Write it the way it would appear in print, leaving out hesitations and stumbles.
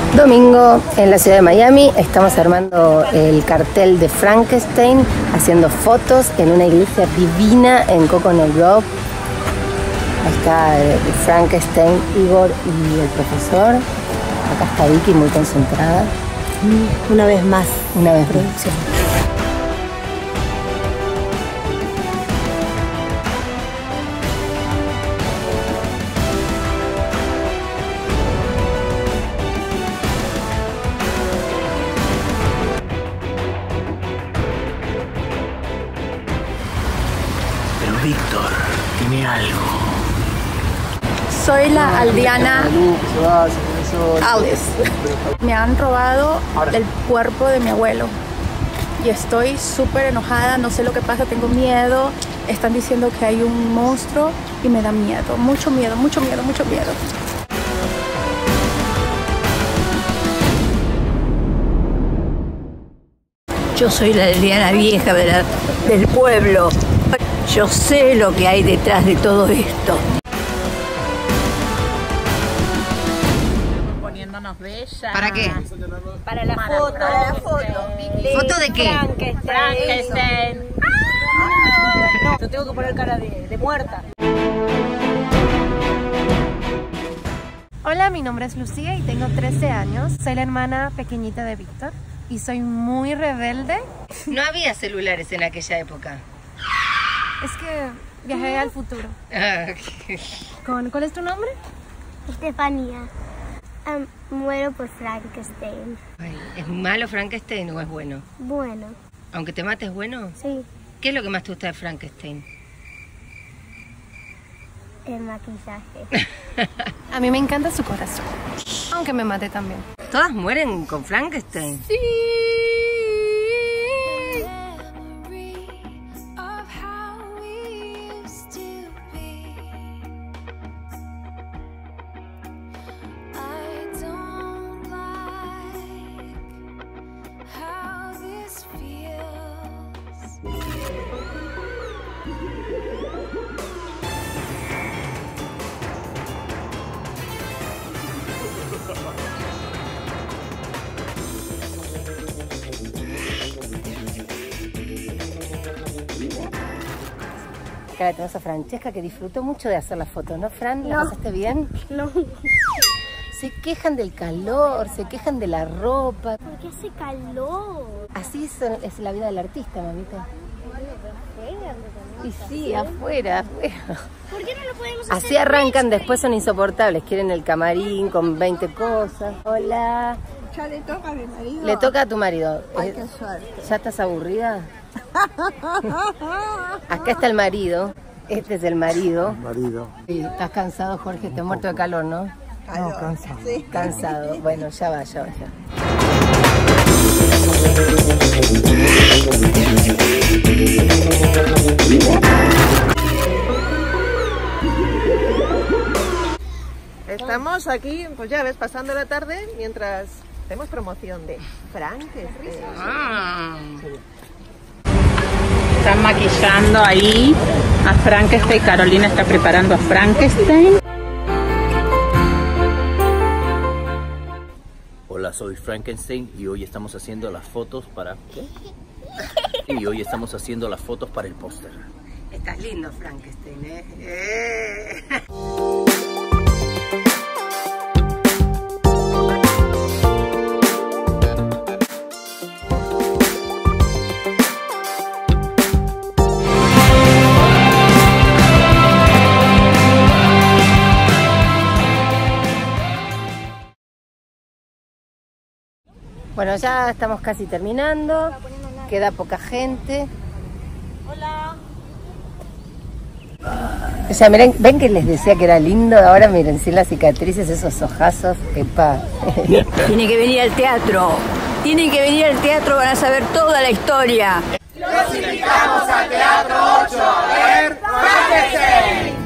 Domingo en la ciudad de Miami, estamos armando el cartel de Frankenstein, haciendo fotos en una iglesia divina en Coconut Grove. Ahí está Frankenstein, Igor y el profesor. Acá está Vicky muy concentrada. Una vez más. Una vez producción. Pero Víctor tiene algo. Soy la aldeana Alice. Me han robado el cuerpo de mi abuelo y estoy súper enojada, no sé lo que pasa, tengo miedo. Están diciendo que hay un monstruo y me da miedo, mucho miedo, mucho miedo, mucho miedo. Yo soy la aldeana vieja del pueblo. Yo sé lo que hay detrás de todo esto. Poniéndonos bellas. ¿Para qué? Para la foto. Para la foto. ¿Foto de qué? Frankenstein. No, yo tengo que poner cara de muerta. Hola, mi nombre es Lucía y tengo 13 años. Soy la hermana pequeñita de Víctor y soy muy rebelde. No había celulares en aquella época. Es que viajé al futuro. ¿Cuál es tu nombre? Estefanía. Muero por Frankenstein. Ay, ¿es malo Frankenstein o es bueno? Bueno, Aunque te mates, ¿es bueno? sí, ¿Qué es lo que más te gusta de Frankenstein? el maquillaje. A mí me encanta su corazón, aunque me mate también. ¿Todas mueren con Frankenstein? Sí. Acá la tenemos a Francesca, que disfrutó mucho de hacer las fotos, ¿no, Fran? ¿La pasaste bien? No, Se quejan del calor, se quejan de la ropa. ¿por qué hace calor? Así es la vida del artista, mamita. Y sí, afuera. ¿Por qué no lo podemos hacer? Así arrancan, después son insoportables. Quieren el camarín con 20 cosas. Hola. Ya le toca a mi marido. Le toca a tu marido. Ay, qué suerte. ¿Ya estás aburrida? Acá está el marido. Este es el marido. Sí, estás cansado, Jorge. Te has muerto de calor, ¿no? No, cansado. Sí. Cansado. Bueno, ya va. Estamos aquí, pues ya ves, pasando la tarde mientras hacemos promoción de Frankenstein. Están maquillando ahí a Frankenstein. Carolina está preparando a Frankenstein. Hola, soy Frankenstein y hoy estamos haciendo las fotos para... ¿Qué? Y hoy estamos haciendo las fotos para el póster. Estás lindo, Frankenstein, ¿eh? Bueno, ya estamos casi terminando, queda poca gente. Hola. O sea, miren, ven que les decía que era lindo, ahora miren, sin las cicatrices, esos ojazos, epa. Tiene que venir al teatro. Tienen que venir al teatro, van a saber toda la historia. Los invitamos al Teatro 8 a ver Frankenstein.